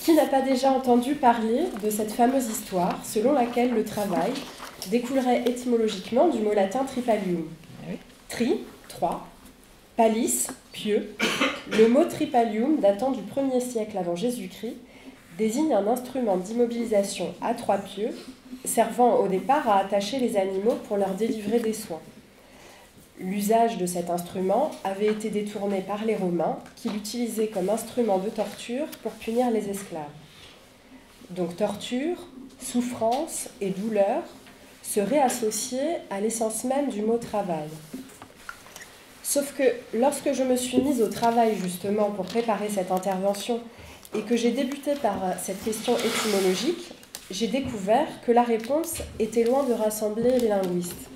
Qui n'a pas déjà entendu parler de cette fameuse histoire selon laquelle le travail découlerait étymologiquement du mot latin tripalium? Tri, 3, palis, pieux. Le mot tripalium, datant du 1er siècle avant Jésus-Christ, désigne un instrument d'immobilisation à 3 pieux, servant au départ à attacher les animaux pour leur délivrer des soins. L'usage de cet instrument avait été détourné par les Romains, qui l'utilisaient comme instrument de torture pour punir les esclaves. Donc torture, souffrance et douleur seraient associées à l'essence même du mot travail. Sauf que lorsque je me suis mise au travail justement pour préparer cette intervention et que j'ai débuté par cette question étymologique, j'ai découvert que la réponse était loin de rassembler les linguistes.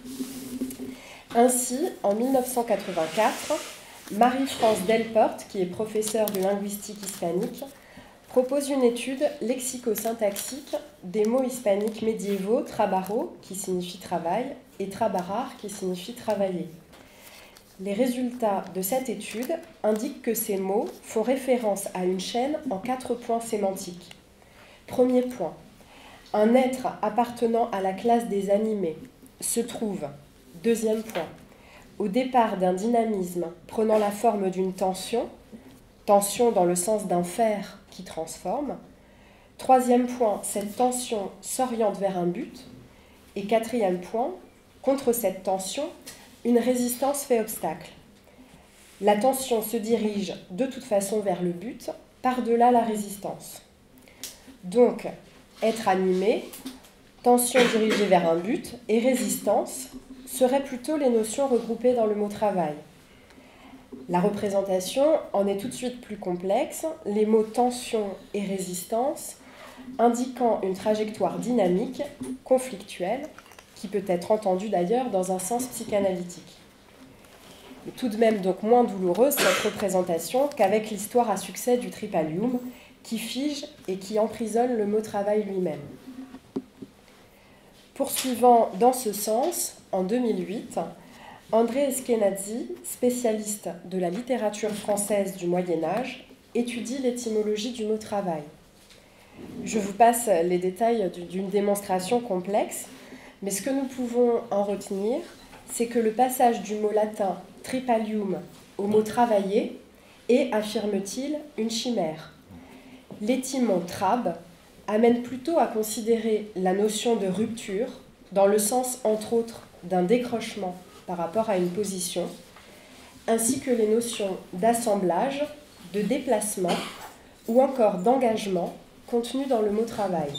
Ainsi, en 1984, Marie-France Delporte, qui est professeure de linguistique hispanique, propose une étude lexico-syntaxique des mots hispaniques médiévaux trabaro, qui signifie travail, et trabarar, qui signifie travailler. Les résultats de cette étude indiquent que ces mots font référence à une chaîne en 4 points sémantiques. Premier point, un être appartenant à la classe des animés se trouve. Deuxième point, au départ d'un dynamisme prenant la forme d'une tension dans le sens d'un fer qui transforme. Troisième point, cette tension s'oriente vers un but. Et quatrième point, contre cette tension, une résistance fait obstacle. La tension se dirige de toute façon vers le but, par-delà la résistance. Donc, être animé, tension dirigée vers un but et résistance seraient plutôt les notions regroupées dans le mot travail. La représentation en est tout de suite plus complexe, les mots tension et résistance indiquant une trajectoire dynamique, conflictuelle, qui peut être entendue d'ailleurs dans un sens psychanalytique. Mais tout de même donc moins douloureuse cette représentation qu'avec l'histoire à succès du tripalium, qui fige et qui emprisonne le mot travail lui-même. Poursuivant dans ce sens, en 2008, André Eskenazi, spécialiste de la littérature française du Moyen-Âge, étudie l'étymologie du mot travail. Je vous passe les détails d'une démonstration complexe, mais ce que nous pouvons en retenir, c'est que le passage du mot latin tripalium au mot travailler est, affirme-t-il, une chimère. L'étymon trab amène plutôt à considérer la notion de rupture dans le sens, entre autres, d'un décrochement par rapport à une position, ainsi que les notions d'assemblage, de déplacement ou encore d'engagement contenues dans le mot travail.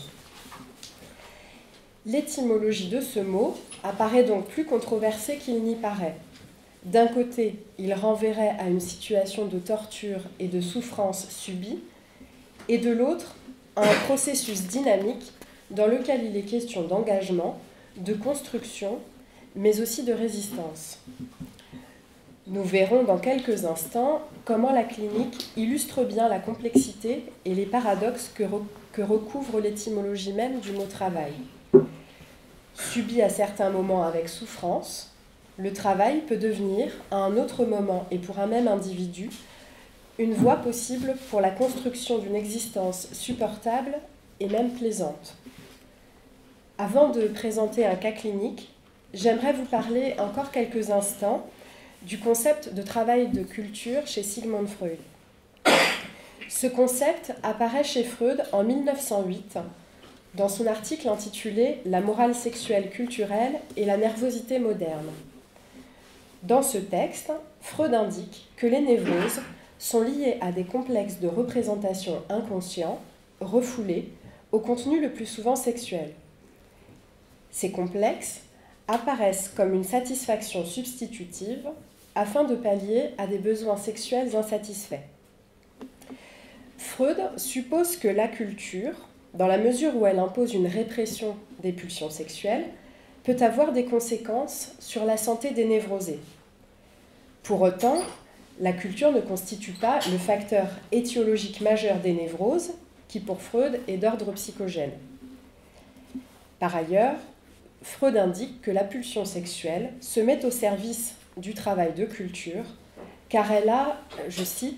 L'étymologie de ce mot apparaît donc plus controversée qu'il n'y paraît. D'un côté, il renverrait à une situation de torture et de souffrance subie, et de l'autre, à un processus dynamique dans lequel il est question d'engagement, de construction, mais aussi de résistance. Nous verrons dans quelques instants comment la clinique illustre bien la complexité et les paradoxes que recouvre l'étymologie même du mot travail. Subi à certains moments avec souffrance, le travail peut devenir, à un autre moment et pour un même individu, une voie possible pour la construction d'une existence supportable et même plaisante. Avant de présenter un cas clinique, j'aimerais vous parler encore quelques instants du concept de travail de culture chez Sigmund Freud. Ce concept apparaît chez Freud en 1908 dans son article intitulé « La morale sexuelle culturelle et la nervosité moderne ». Dans ce texte, Freud indique que les névroses sont liées à des complexes de représentation inconscients, refoulés, au contenu le plus souvent sexuel. Ces complexes apparaissent comme une satisfaction substitutive afin de pallier à des besoins sexuels insatisfaits. Freud suppose que la culture, dans la mesure où elle impose une répression des pulsions sexuelles, peut avoir des conséquences sur la santé des névrosés. Pour autant, la culture ne constitue pas le facteur étiologique majeur des névroses, qui pour Freud est d'ordre psychogène. Par ailleurs, Freud indique que la pulsion sexuelle se met au service du travail de culture, car elle a, je cite,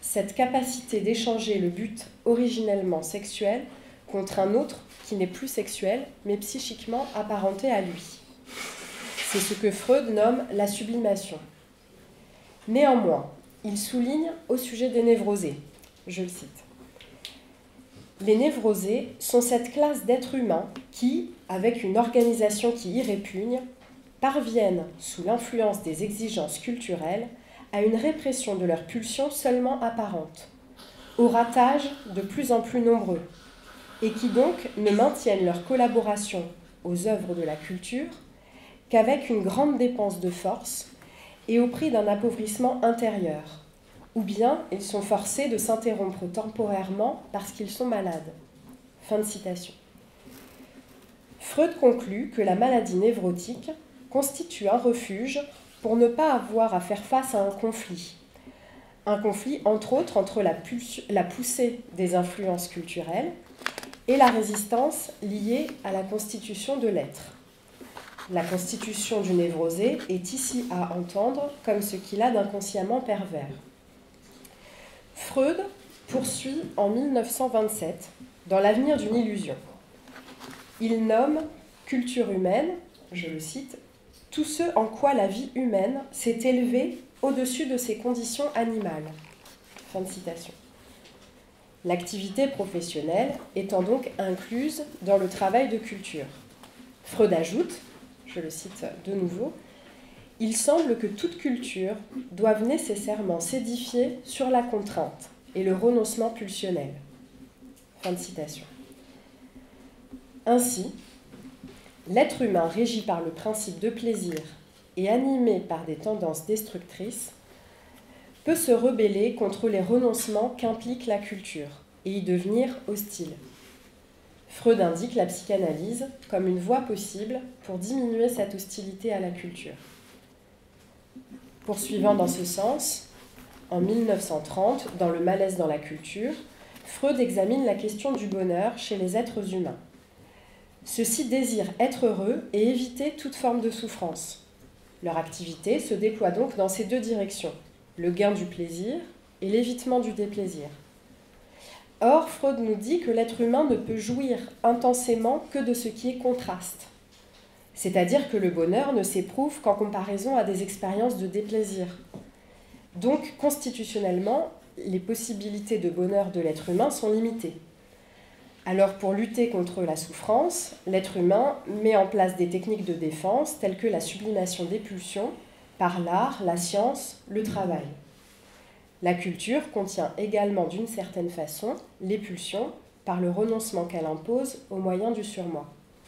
cette capacité d'échanger le but originellement sexuel contre un autre qui n'est plus sexuel, mais psychiquement apparenté à lui. C'est ce que Freud nomme la sublimation. Néanmoins, il souligne au sujet des névrosés, je le cite, « Les névrosés sont cette classe d'êtres humains qui, avec une organisation qui y répugne, parviennent, sous l'influence des exigences culturelles, à une répression de leurs pulsions seulement apparentes, au ratage de plus en plus nombreux, et qui donc ne maintiennent leur collaboration aux œuvres de la culture qu'avec une grande dépense de force et au prix d'un appauvrissement intérieur, ou bien ils sont forcés de s'interrompre temporairement parce qu'ils sont malades. » Fin de citation. Freud conclut que la maladie névrotique constitue un refuge pour ne pas avoir à faire face à un conflit entre autres entre la poussée des influences culturelles et la résistance liée à la constitution de l'être. La constitution du névrosé est ici à entendre comme ce qu'il a d'inconsciemment pervers. Freud poursuit en 1927 dans L'avenir d'une illusion. Il nomme culture humaine, je le cite, tout ce en quoi la vie humaine s'est élevée au-dessus de ses conditions animales. Fin de citation. L'activité professionnelle étant donc incluse dans le travail de culture. Freud ajoute, je le cite de nouveau, « Il semble que toute culture doive nécessairement s'édifier sur la contrainte et le renoncement pulsionnel. » Fin de citation. Ainsi, l'être humain régi par le principe de plaisir et animé par des tendances destructrices peut se rebeller contre les renoncements qu'implique la culture et y devenir hostile. Freud indique la psychanalyse comme une voie possible pour diminuer cette hostilité à la culture. Poursuivant dans ce sens, en 1930, dans Le malaise dans la culture, Freud examine la question du bonheur chez les êtres humains. Ceux-ci désirent être heureux et éviter toute forme de souffrance. Leur activité se déploie donc dans ces deux directions, le gain du plaisir et l'évitement du déplaisir. Or, Freud nous dit que l'être humain ne peut jouir intensément que de ce qui est contraste. C'est-à-dire que le bonheur ne s'éprouve qu'en comparaison à des expériences de déplaisir. Donc, constitutionnellement, les possibilités de bonheur de l'être humain sont limitées. Alors, pour lutter contre la souffrance, l'être humain met en place des techniques de défense telles que la sublimation des pulsions par l'art, la science, le travail. La culture contient également d'une certaine façon les pulsions par le renoncement qu'elle impose au moyen du surmoi.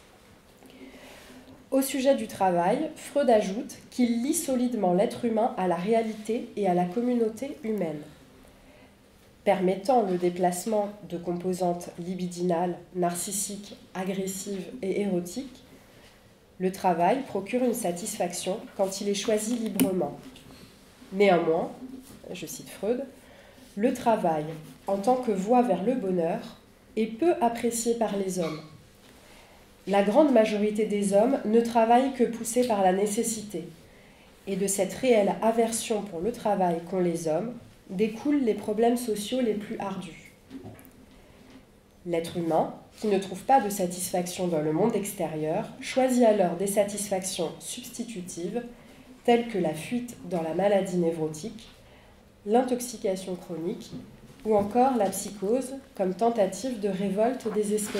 Au sujet du travail, Freud ajoute qu'il lie solidement l'être humain à la réalité et à la communauté humaine. Permettant le déplacement de composantes libidinales, narcissiques, agressives et érotiques, le travail procure une satisfaction quand il est choisi librement. Néanmoins, je cite Freud, le travail, en tant que voie vers le bonheur, est peu apprécié par les hommes. La grande majorité des hommes ne travaillent que poussés par la nécessité, et de cette réelle aversion pour le travail qu'ont les hommes découlent les problèmes sociaux les plus ardus. L'être humain, qui ne trouve pas de satisfaction dans le monde extérieur, choisit alors des satisfactions substitutives, telles que la fuite dans la maladie névrotique, l'intoxication chronique ou encore la psychose comme tentative de révolte désespérée.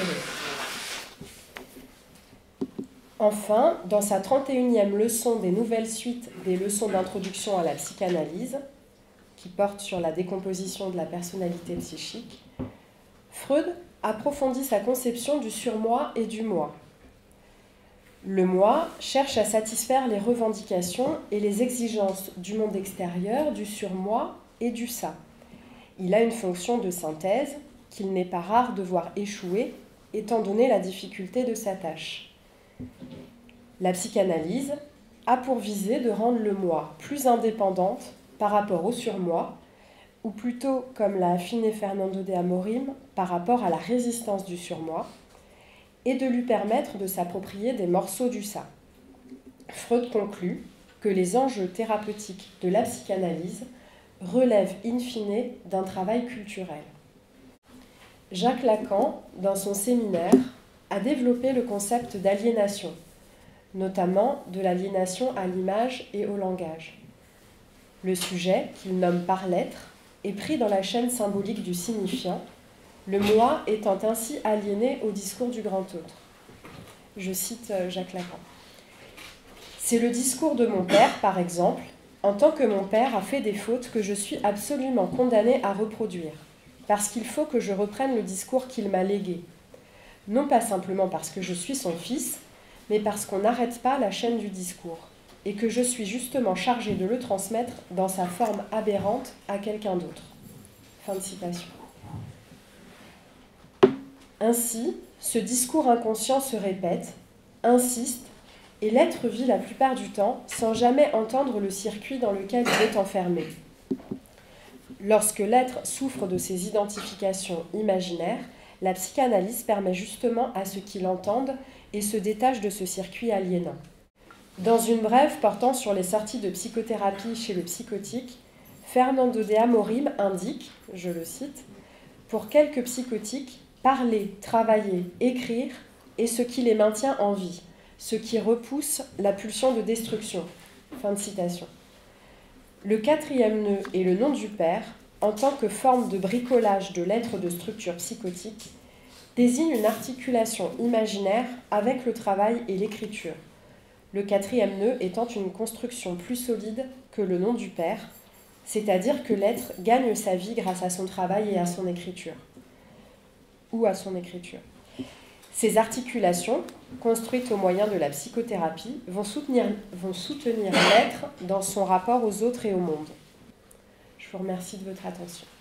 Enfin, dans sa 31e leçon des nouvelles suites des leçons d'introduction à la psychanalyse, qui porte sur la décomposition de la personnalité psychique, Freud approfondit sa conception du surmoi et du moi. Le moi cherche à satisfaire les revendications et les exigences du monde extérieur, du surmoi et du ça. Il a une fonction de synthèse qu'il n'est pas rare de voir échouer, étant donné la difficulté de sa tâche. La psychanalyse a pour visée de rendre le moi plus indépendante par rapport au surmoi, ou plutôt, comme l'a affiné Fernando de Amorim, par rapport à la résistance du surmoi, et de lui permettre de s'approprier des morceaux du ça. Freud conclut que les enjeux thérapeutiques de la psychanalyse relève in fine d'un travail culturel. Jacques Lacan, dans son séminaire, a développé le concept d'aliénation, notamment de l'aliénation à l'image et au langage. Le sujet, qu'il nomme par l'être, est pris dans la chaîne symbolique du signifiant, le moi étant ainsi aliéné au discours du grand autre. Je cite Jacques Lacan. C'est le discours de mon père, par exemple, en tant que mon père a fait des fautes que je suis absolument condamnée à reproduire, parce qu'il faut que je reprenne le discours qu'il m'a légué. Non pas simplement parce que je suis son fils, mais parce qu'on n'arrête pas la chaîne du discours, et que je suis justement chargée de le transmettre dans sa forme aberrante à quelqu'un d'autre. Fin de citation. Ainsi, ce discours inconscient se répète, insiste, et l'être vit la plupart du temps sans jamais entendre le circuit dans lequel il est enfermé. Lorsque l'être souffre de ces identifications imaginaires, la psychanalyse permet justement à ce qu'il entende et se détache de ce circuit aliénant. Dans une brève portant sur les sorties de psychothérapie chez le psychotique, Fernando de Amorim indique, je le cite, « Pour quelques psychotiques, parler, travailler, écrire est ce qui les maintient en vie, ce qui repousse la pulsion de destruction. » Fin de citation. Le quatrième nœud est le nom du père, en tant que forme de bricolage de l'être de structure psychotique, désigne une articulation imaginaire avec le travail et l'écriture. Le quatrième nœud étant une construction plus solide que le nom du père, c'est-à-dire que l'être gagne sa vie grâce à son travail et à son écriture. Ou à son écriture. Ces articulations, construites au moyen de la psychothérapie, vont soutenir l'être dans son rapport aux autres et au monde. Je vous remercie de votre attention.